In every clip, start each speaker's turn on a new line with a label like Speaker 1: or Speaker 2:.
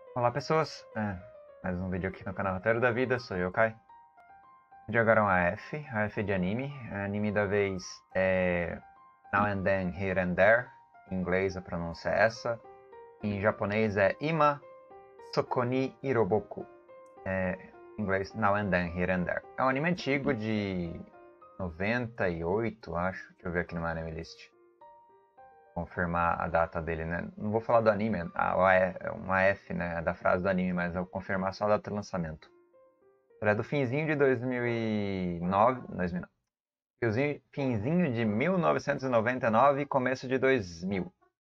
Speaker 1: Olá pessoas, mais um vídeo aqui no canal Roteiro da Vida, sou eu, Kai. Jogaram a F de anime. A anime da vez é Now and Then, Here and There. Em inglês a pronúncia é essa. Em japonês é Ima Sokoni Iroboku. Em inglês Now and Then, Here and There. É um anime antigo de 98, acho. Deixa eu ver aqui no meu anime list. Confirmar a data dele, né? Não vou falar do anime, uma F, né, da frase do anime, mas eu vou confirmar só a data de lançamento. Ele é do finzinho de 2009, finzinho de 1999 e começo de 2000.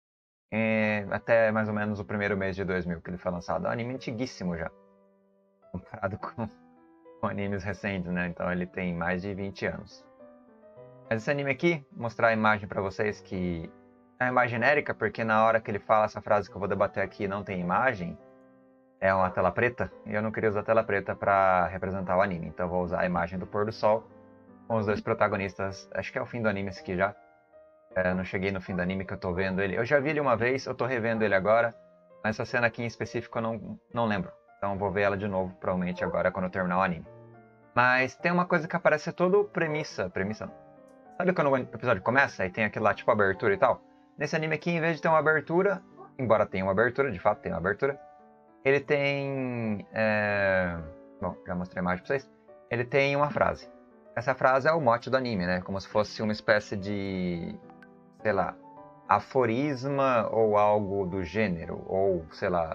Speaker 1: Até mais ou menos o primeiro mês de 2000 que ele foi lançado. É um anime antiguíssimo já, comparado com animes recentes, né? Então ele tem mais de 20 anos. Mas esse anime aqui, mostrar a imagem para vocês que é uma imagem genérica, porque na hora que ele fala essa frase que eu vou debater aqui não tem imagem, é uma tela preta, e eu não queria usar tela preta para representar o anime, então eu vou usar a imagem do pôr do sol com os dois protagonistas. Acho que é o fim do anime esse aqui já. Eu não cheguei no fim do anime que eu tô vendo ele. Eu já vi ele uma vez, eu tô revendo ele agora, mas essa cena aqui em específico eu não lembro. Então eu vou ver ela de novo, provavelmente agora quando eu terminar o anime. Mas tem uma coisa que aparece todo premissa não. Sabe quando o episódio começa e tem aquele lá tipo abertura e tal? Nesse anime aqui, em vez de ter uma abertura, embora tenha uma abertura, de fato tem uma abertura, ele tem... Bom, já mostrei a imagem pra vocês. Ele tem uma frase. Essa frase é o mote do anime, né? Como se fosse uma espécie de, sei lá, aforisma ou algo do gênero, ou, sei lá,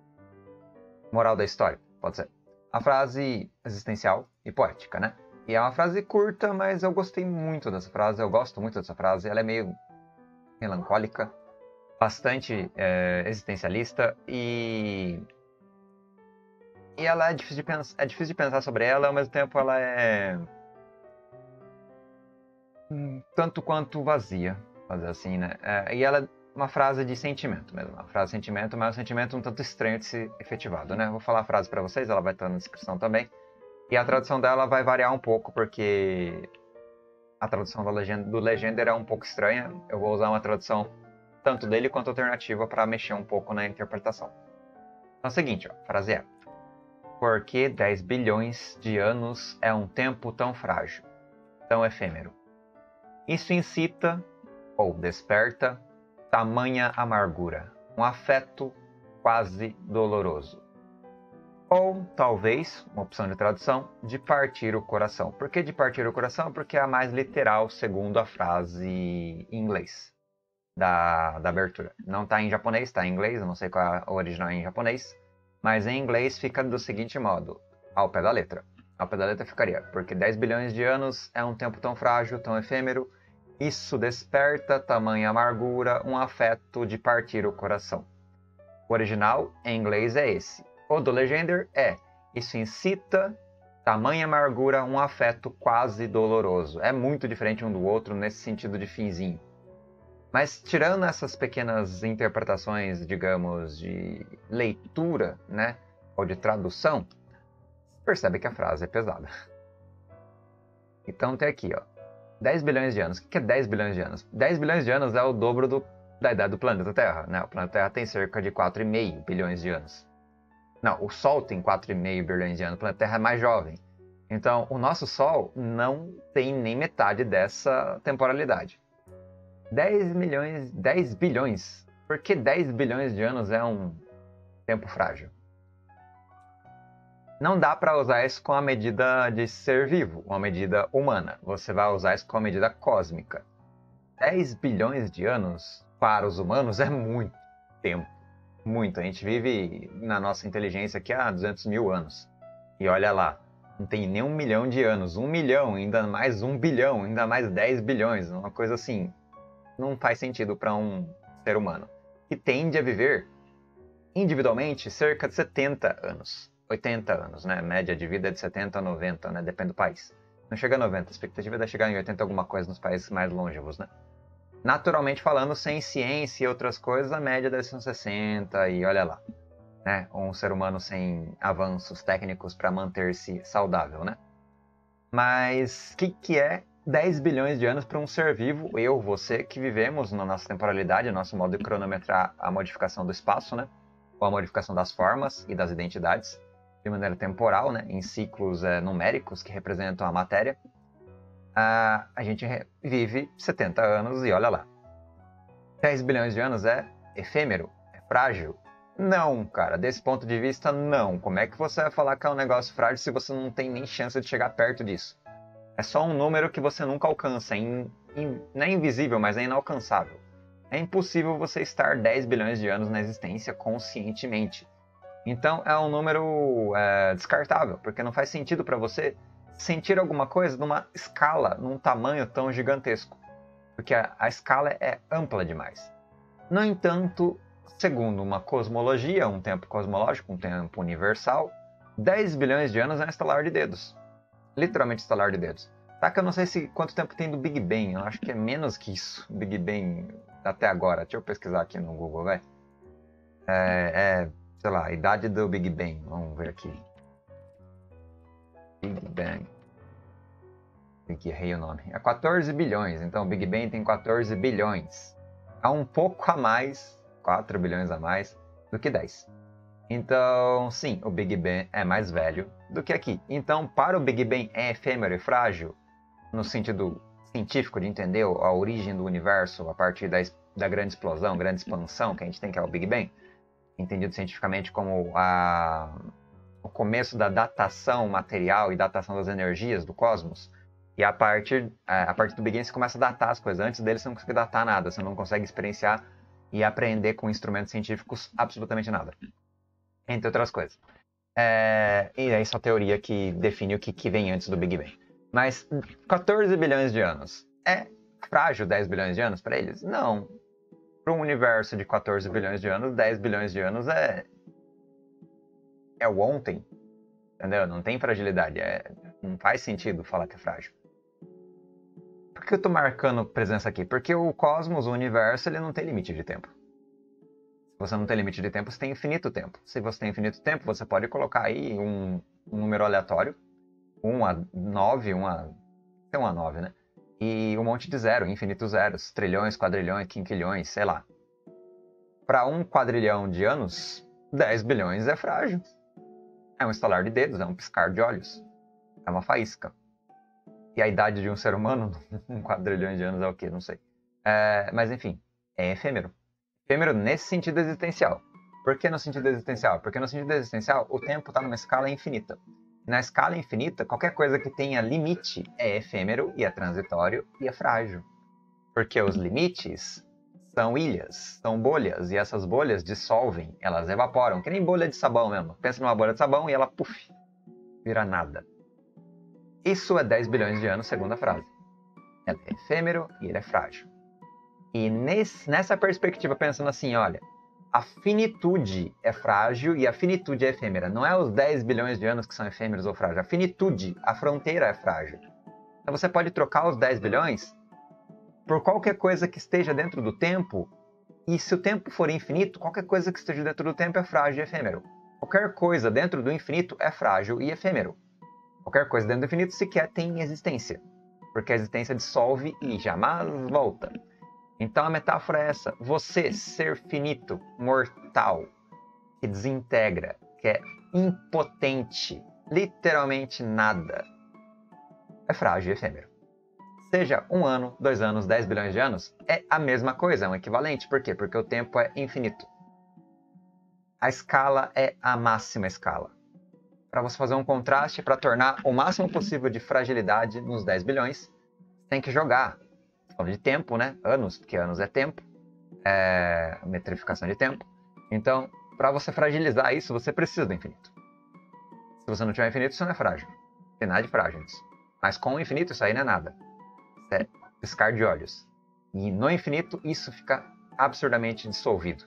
Speaker 1: moral da história, pode ser. A frase existencial e poética, né? E é uma frase curta, mas eu gostei muito dessa frase, eu gosto muito dessa frase. Ela é meio melancólica, bastante existencialista e ela é difícil de pensar sobre ela, ao mesmo tempo ela é tanto quanto vazia, fazer assim, né? E ela é uma frase de sentimento mesmo, uma frase de sentimento, mas um sentimento um tanto estranho de ser efetivado, né? Eu vou falar a frase para vocês, ela vai estar na descrição também. E a tradução dela vai variar um pouco, porque a tradução do Legender é um pouco estranha. Eu vou usar uma tradução tanto dele quanto alternativa para mexer um pouco na interpretação. Então é o seguinte, a frase é: por que 10 bilhões de anos é um tempo tão frágil, tão efêmero? Isso incita, ou desperta, tamanha amargura, um afeto quase doloroso. Ou, talvez, uma opção de tradução, de partir o coração. Por que de partir o coração? Porque é a mais literal, segundo a frase em inglês da abertura. Não está em japonês, está em inglês, eu não sei qual é o original em japonês, mas em inglês fica do seguinte modo, ao pé da letra. Ao pé da letra ficaria: porque 10 bilhões de anos é um tempo tão frágil, tão efêmero, isso desperta tamanha amargura, um afeto de partir o coração. O original em inglês é esse. O do Legender é: isso incita tamanha amargura, um afeto quase doloroso. É muito diferente um do outro nesse sentido de finzinho. Mas tirando essas pequenas interpretações, digamos, de leitura, né, ou de tradução, você percebe que a frase é pesada. Então tem aqui, ó, 10 bilhões de anos. O que é 10 bilhões de anos? 10 bilhões de anos é o dobro da idade do planeta Terra, né? O planeta Terra tem cerca de 4,5 bilhões de anos. Não, o Sol tem 4,5 bilhões de anos, o planeta Terra é mais jovem. Então, o nosso Sol não tem nem metade dessa temporalidade. 10 bilhões. Por que 10 bilhões de anos é um tempo frágil? Não dá para usar isso com a medida de ser vivo, uma medida humana. Você vai usar isso com a medida cósmica. 10 bilhões de anos para os humanos é muito tempo. Muito. A gente vive na nossa inteligência aqui há 200 mil anos. E olha lá, não tem nem 1 milhão de anos. 1 milhão, ainda mais 1 bilhão, ainda mais 10 bilhões. Uma coisa assim, não faz sentido para um ser humano. Que tende a viver, individualmente, cerca de 70 anos. 80 anos, né? A média de vida é de 70 a 90, né? Depende do país. Não chega a 90, a expectativa é chegar em 80 alguma coisa nos países mais longevos, né? Naturalmente falando, sem ciência e outras coisas, a média deve ser uns 60 e olha lá, né? Um ser humano sem avanços técnicos para manter-se saudável, né? Mas o que é 10 bilhões de anos para um ser vivo, eu, você, que vivemos na nossa temporalidade, nosso modo de cronometrar a modificação do espaço, né? ou a modificação das formas e das identidades, de maneira temporal, né, em ciclos numéricos que representam a matéria, a gente vive 70 anos e olha lá. 10 bilhões de anos é efêmero? É frágil? Não, cara. Desse ponto de vista, não. Como é que você vai falar que é um negócio frágil se você não tem nem chance de chegar perto disso? É só um número que você nunca alcança. Não é invisível, mas é inalcançável. É impossível você estar 10 bilhões de anos na existência conscientemente. Então, é um número descartável, porque não faz sentido para você sentir alguma coisa numa escala, num tamanho tão gigantesco. Porque a escala é ampla demais. No entanto, segundo uma cosmologia, um tempo cosmológico, um tempo universal, 10 bilhões de anos é um estalar de dedos. Literalmente estalar de dedos. Tá que eu não sei quanto tempo tem do Big Bang, eu acho que é menos que isso, Big Bang até agora. Deixa eu pesquisar aqui no Google, vai. Sei lá, a idade do Big Bang, vamos ver aqui. Big Bang. Aqui, errei o nome. É 14 bilhões, então o Big Bang tem 14 bilhões. É um pouco a mais, 4 bilhões a mais, do que 10. Então, sim, o Big Bang é mais velho do que aqui. Então, para o Big Bang é efêmero e frágil, no sentido científico de entender a origem do universo a partir da grande explosão, grande expansão que a gente tem, que é o Big Bang, entendido cientificamente como o começo da datação material e datação das energias do cosmos. E a partir do Big Bang você começa a datar as coisas. Antes dele você não consegue datar nada, você não consegue experienciar e aprender com instrumentos científicos absolutamente nada. Entre outras coisas. E é essa teoria que define o que vem antes do Big Bang. Mas 14 bilhões de anos é frágil 10 bilhões de anos para eles? Não. Para um universo de 14 bilhões de anos, 10 bilhões de anos é o ontem. Entendeu? Não tem fragilidade. Não faz sentido falar que é frágil. Por que eu estou marcando presença aqui? Porque o cosmos, o universo, ele não tem limite de tempo. Se você não tem limite de tempo, você tem infinito tempo. Se você tem infinito tempo, você pode colocar aí um número aleatório, 1 a 9, tem 1 a 9, né? E um monte de zero, infinitos zeros, trilhões, quadrilhões, quinquilhões, sei lá. Para 1 quadrilhão de anos, 10 bilhões é frágil. É um estalar de dedos, é um piscar de olhos. É uma faísca. E a idade de um ser humano, 1 quadrilhão de anos é o quê? Não sei. Mas enfim, é efêmero. Efêmero nesse sentido existencial. Por que no sentido existencial? Porque no sentido existencial, o tempo está numa escala infinita. Na escala infinita, qualquer coisa que tenha limite é efêmero e é transitório e é frágil. Porque os limites são ilhas, são bolhas, e essas bolhas dissolvem, elas evaporam, que nem bolha de sabão mesmo. Pensa numa bolha de sabão e ela, puf, vira nada. Isso é 10 bilhões de anos, segundo a frase. Ela é efêmero e ele é frágil. E nessa perspectiva, pensando assim, olha, a finitude é frágil e a finitude é efêmera. Não é os 10 bilhões de anos que são efêmeros ou frágeis. A finitude, a fronteira é frágil. Então você pode trocar os 10 bilhões por qualquer coisa que esteja dentro do tempo. E se o tempo for infinito, qualquer coisa que esteja dentro do tempo é frágil e efêmero. Qualquer coisa dentro do infinito é frágil e efêmero. Qualquer coisa dentro do infinito sequer tem existência. Porque a existência dissolve e jamais volta. Então a metáfora é essa. Você, ser finito, mortal, que desintegra, que é impotente, literalmente nada, é frágil e efêmero. Seja 1 ano, 2 anos, 10 bilhões de anos, é a mesma coisa, é um equivalente. Por quê? Porque o tempo é infinito. A escala é a máxima escala. Para você fazer um contraste, para tornar o máximo possível de fragilidade nos 10 bilhões, tem que jogar. Falando de tempo, né? Anos, porque anos é tempo. É metrificação de tempo. Então, para você fragilizar isso, você precisa do infinito. Se você não tiver infinito, isso não é frágil. Não tem nada de frágil nisso. Mas com o infinito, isso aí não é nada. Isso é piscar de olhos. E no infinito, isso fica absurdamente dissolvido.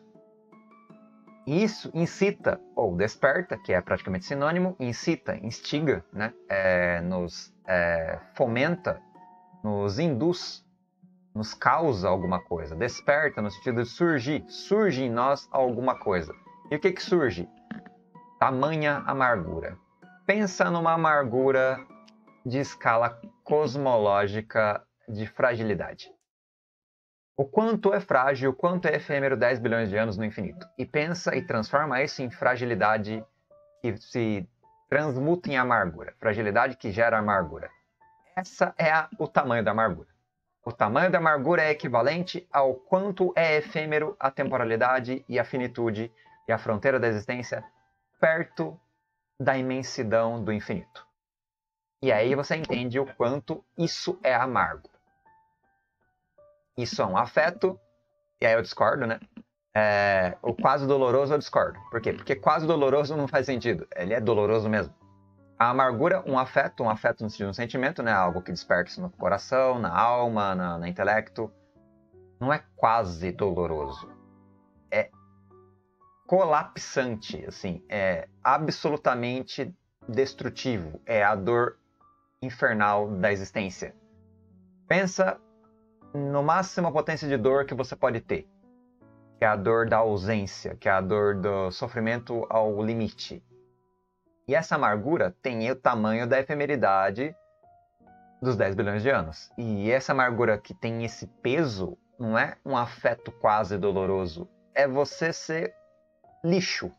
Speaker 1: E isso incita, ou desperta, que é praticamente sinônimo, incita, instiga, né? Nos fomenta, nos induz, nos causa alguma coisa. Desperta no sentido de surgir. Surge em nós alguma coisa. E o que surge? Tamanha amargura. Pensa numa amargura de escala cosmológica de fragilidade. o quanto é frágil, o quanto é efêmero 10 bilhões de anos no infinito. E pensa e transforma isso em fragilidade que se transmuta em amargura. Fragilidade que gera amargura. Essa é o tamanho da amargura. O tamanho da amargura é equivalente ao quanto é efêmero a temporalidade e a finitude e a fronteira da existência perto da imensidão do infinito. E aí você entende o quanto isso é amargo. Isso é um afeto, e aí eu discordo, né? O quase doloroso eu discordo. Por quê? Porque quase doloroso não faz sentido. Ele é doloroso mesmo. A amargura, um afeto no sentido de um sentimento, né? Algo que desperta no coração, na alma, no intelecto. Não é quase doloroso. É colapsante, assim. É absolutamente destrutivo. É a dor infernal da existência. Pensa no máximo a potência de dor que você pode ter, que é a dor da ausência, que é a dor do sofrimento ao limite. E essa amargura tem o tamanho da efemeridade dos 10 bilhões de anos. E essa amargura que tem esse peso não é um afeto quase doloroso, é você ser lixo.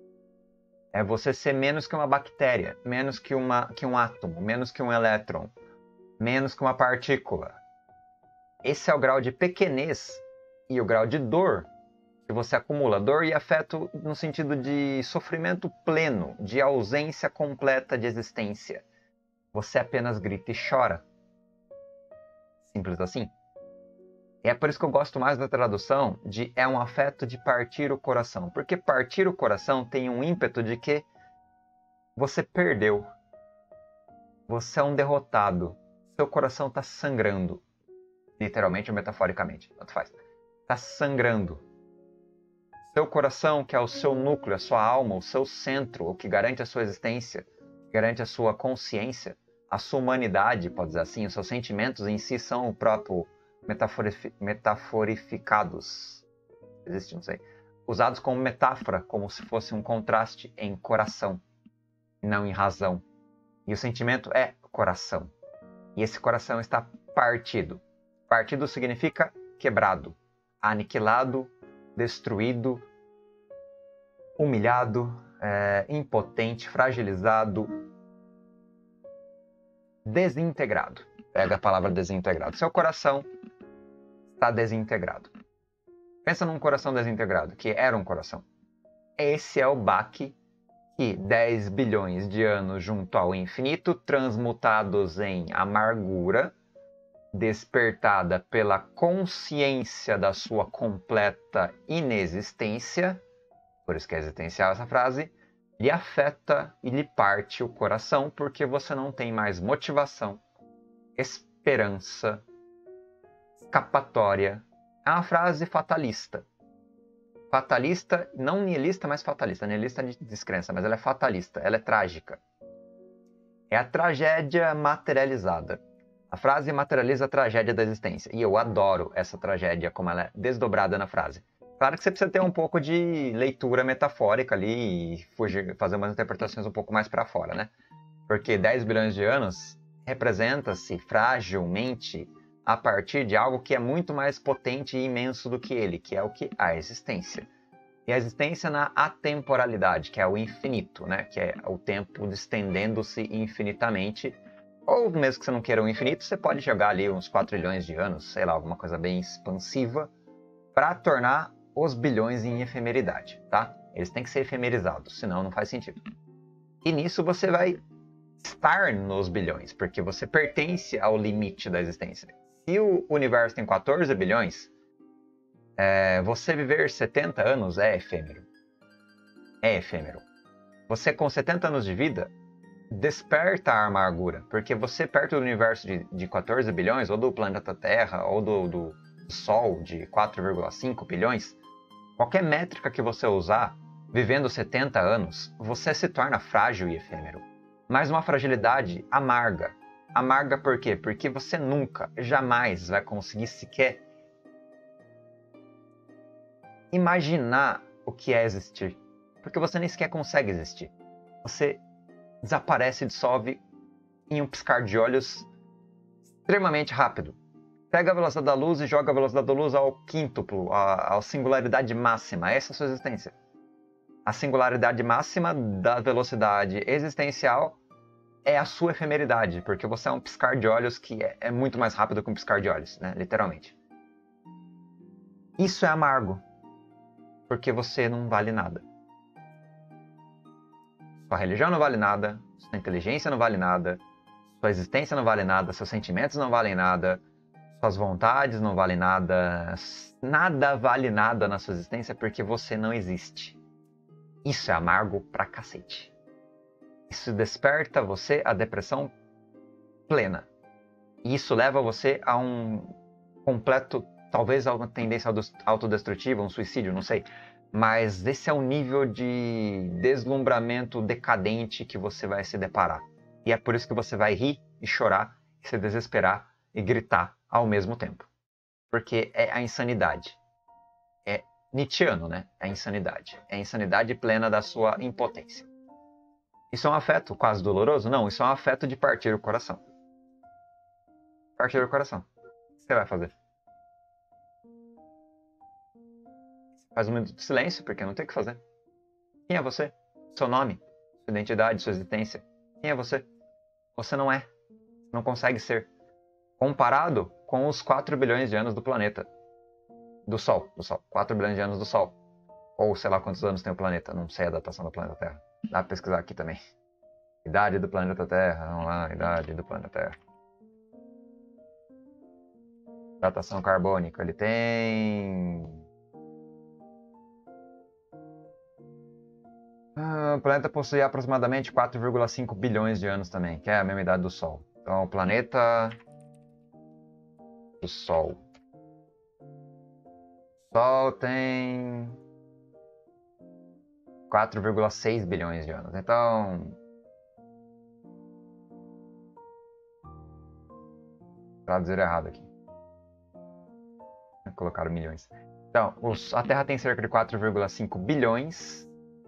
Speaker 1: É você ser menos que uma bactéria, menos que um átomo, menos que um elétron, menos que uma partícula. Esse é o grau de pequenez e o grau de dor que você acumula. Dor e afeto no sentido de sofrimento pleno, de ausência completa de existência. Você apenas grita e chora. Simples assim. E é por isso que eu gosto mais da tradução de é um afeto de partir o coração. Porque partir o coração tem um ímpeto de que você perdeu. Você é um derrotado. Seu coração está sangrando. Literalmente ou metaforicamente, tanto faz. Está sangrando. Seu coração, que é o seu núcleo, a sua alma, o seu centro, o que garante a sua existência, que garante a sua consciência, a sua humanidade, pode dizer assim, os seus sentimentos em si são o próprio metaforificados. Existe, não sei. Usados como metáfora, como se fosse um contraste em coração, não em razão. E o sentimento é coração. E esse coração está partido. Partido significa quebrado, aniquilado, destruído, humilhado, impotente, fragilizado, desintegrado. Pega a palavra desintegrado. Seu coração está desintegrado. Pensa num coração desintegrado, que era um coração. Esse é o baque que 10 bilhões de anos junto ao infinito, transmutados em amargura, despertada pela consciência da sua completa inexistência, por isso que é existencial essa frase, lhe afeta e lhe parte o coração, porque você não tem mais motivação, esperança, escapatória. É uma frase fatalista. Fatalista, não nihilista, mas fatalista. Nihilista de descrença, mas ela é fatalista, ela é trágica. É a tragédia materializada. A frase materializa a tragédia da existência. E eu adoro essa tragédia, como ela é desdobrada na frase. Claro que você precisa ter um pouco de leitura metafórica ali e fazer umas interpretações um pouco mais para fora, né? Porque 10 bilhões de anos representa-se fragilmente a partir de algo que é muito mais potente e imenso do que ele, que é o que? A existência. E a existência na atemporalidade, que é o infinito, né? Que é o tempo estendendo-se infinitamente. Ou mesmo que você não queira o infinito, você pode jogar ali uns 4 trilhões de anos, sei lá, alguma coisa bem expansiva, para tornar os bilhões em efemeridade, tá? Eles têm que ser efemerizados, senão não faz sentido. E nisso você vai estar nos bilhões, porque você pertence ao limite da existência. Se o universo tem 14 bilhões, você viver 70 anos é efêmero. É efêmero. Você com 70 anos de vida desperta a amargura, porque você perto do universo de 14 bilhões, ou do planeta Terra, ou do Sol de 4,5 bilhões, qualquer métrica que você usar, vivendo 70 anos, você se torna frágil e efêmero. Mas uma fragilidade amarga. Amarga por quê? Porque você nunca, jamais vai conseguir sequer imaginar o que é existir. Porque você nem sequer consegue existir. Você desaparece e dissolve em um piscar de olhos extremamente rápido. Pega a velocidade da luz e joga a velocidade da luz ao quíntuplo, à singularidade máxima. Essa é a sua existência. A singularidade máxima da velocidade existencial é a sua efemeridade, porque você é um piscar de olhos que é muito mais rápido que um piscar de olhos, né? Literalmente. Isso é amargo, porque você não vale nada. Sua religião não vale nada, sua inteligência não vale nada, sua existência não vale nada, seus sentimentos não valem nada, suas vontades não valem nada, nada vale nada na sua existência porque você não existe. Isso é amargo pra cacete. Isso desperta você a depressão plena. E isso leva você a um completo, talvez a uma tendência autodestrutiva, um suicídio, não sei. Mas esse é o nível de deslumbramento decadente que você vai se deparar. E é por isso que você vai rir e chorar, e se desesperar e gritar ao mesmo tempo. Porque é a insanidade. É Nietzscheano, né? É a insanidade. É a insanidade plena da sua impotência. Isso é um afeto quase doloroso? Não, isso é um afeto de partir o coração. Partir o coração. O que você vai fazer? Faz um minuto de silêncio, porque não tem o que fazer. Quem é você? Seu nome, sua identidade, sua existência. Quem é você? Você não é. Não consegue ser. Comparado com os 4 bilhões de anos do planeta. Do Sol. 4 bilhões de anos do Sol. Ou sei lá quantos anos tem o planeta. Não sei a datação do planeta Terra. Dá pra pesquisar aqui também. Idade do planeta Terra. Vamos lá, idade do planeta Terra. Datação carbônica. Ele tem... o planeta possui aproximadamente 4,5 bilhões de anos também, que é a mesma idade do Sol. Então, o planeta do Sol. O Sol tem 4,6 bilhões de anos. Então, traduzir errado aqui. Colocaram milhões. Então, a Terra tem cerca de 4,5 bilhões.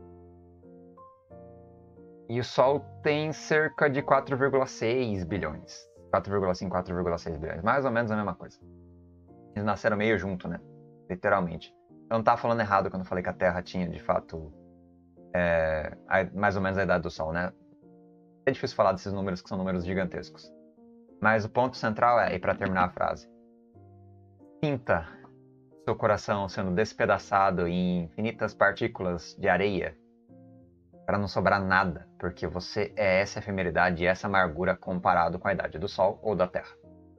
Speaker 1: E o Sol tem cerca de 4,6 bilhões. 4,5, 4,6 bilhões. Mais ou menos a mesma coisa. Eles nasceram meio junto, né? Literalmente. Eu não estava falando errado quando eu falei que a Terra tinha, de fato, mais ou menos a idade do Sol, né? É difícil falar desses números, que são números gigantescos. Mas o ponto central é, e para terminar a frase, sinta seu coração sendo despedaçado em infinitas partículas de areia, para não sobrar nada, porque você é essa efemeridade e essa amargura comparado com a idade do Sol ou da Terra.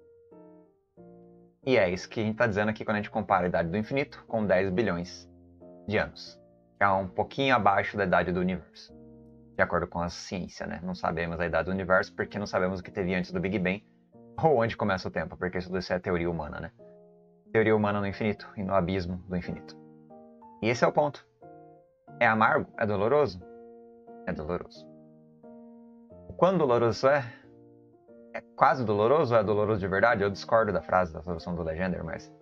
Speaker 1: E é isso que a gente está dizendo aqui quando a gente compara a idade do infinito com 10 bilhões de anos, que é um pouquinho abaixo da idade do universo, de acordo com a ciência, né? Não sabemos a idade do universo porque não sabemos o que teve antes do Big Bang ou onde começa o tempo, porque isso é teoria humana, né? Teoria humana no infinito e no abismo do infinito. E esse é o ponto. É amargo? É doloroso? É doloroso. O quão doloroso é? É quase doloroso ou é doloroso de verdade? Eu discordo da frase da solução do Legender, mas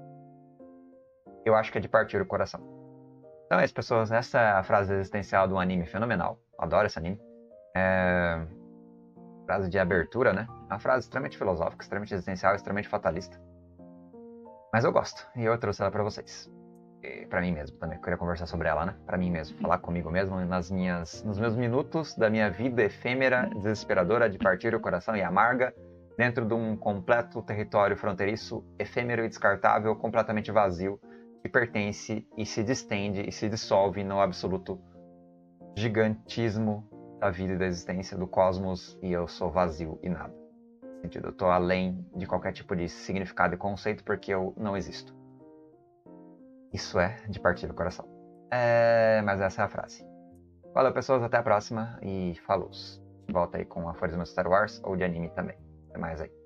Speaker 1: eu acho que é de partir o coração. Então é isso, pessoas. Essa é a frase existencial de um anime fenomenal. Adoro esse anime. Frase de abertura, né? Uma frase extremamente filosófica, extremamente existencial, extremamente fatalista. Mas eu gosto. E eu trouxe ela pra vocês. E pra mim mesmo também. Eu queria conversar sobre ela, né? Pra mim mesmo. Falar comigo mesmo nos meus minutos da minha vida efêmera, desesperadora, de partir o coração e amarga, dentro de um completo território fronteiriço, efêmero e descartável, completamente vazio, que pertence e se distende e se dissolve no absoluto gigantismo da vida e da existência, do cosmos, e eu sou vazio e nada. No sentido, eu tô além de qualquer tipo de significado e conceito porque eu não existo. Isso é de partir o coração. Mas essa é a frase. Valeu, pessoas. Até a próxima. E falou. Volta aí com aforismos de Star Wars ou de anime também. Até mais aí.